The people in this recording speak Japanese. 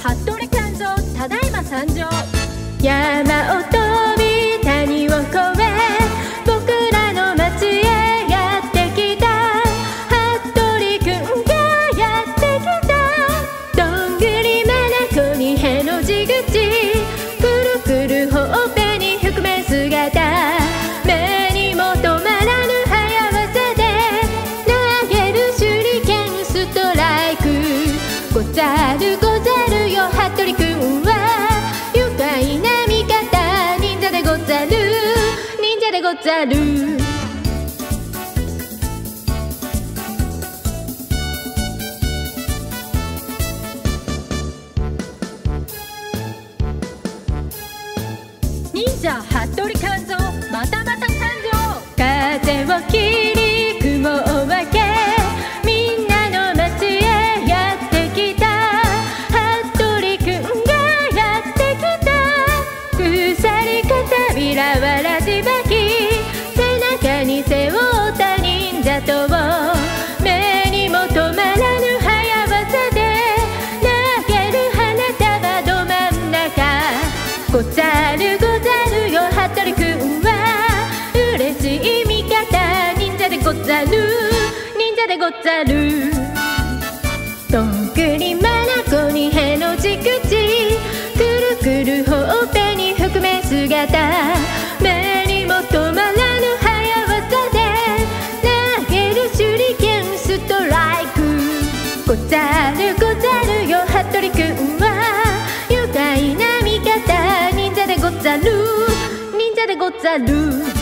服部勘蔵、ただいま参上。 山を飛び谷を越え、僕らの町へやってきた。服部くんがやってきた。どんぐりまなこにへの字口、くるくるほっぺに覆面姿、目にも止まらぬ早技で投げる手裏剣ストライク。ござるござるよ服部くんは愉快な味方、忍者でござる、忍者でござる。 忍者服部勘蔵、またまた参上。 風を切り雲を分け、みんなの街へやってきた。服部くんがやってきた。鎖片びらわらじばき、背中に背負った忍者と目にも止まらぬ早技で投げる花束ど真ん中。ござるござるよ服部くんは嬉しい味方、忍者でござる、忍者でござる。どんぐりまなこにへの字口、くるくるほっぺに覆面姿、目にも止まらぬ早技で投げる手裏剣ストライク。ござるござるよ服部くんは愉快な味方、忍者でござる、忍者でござる。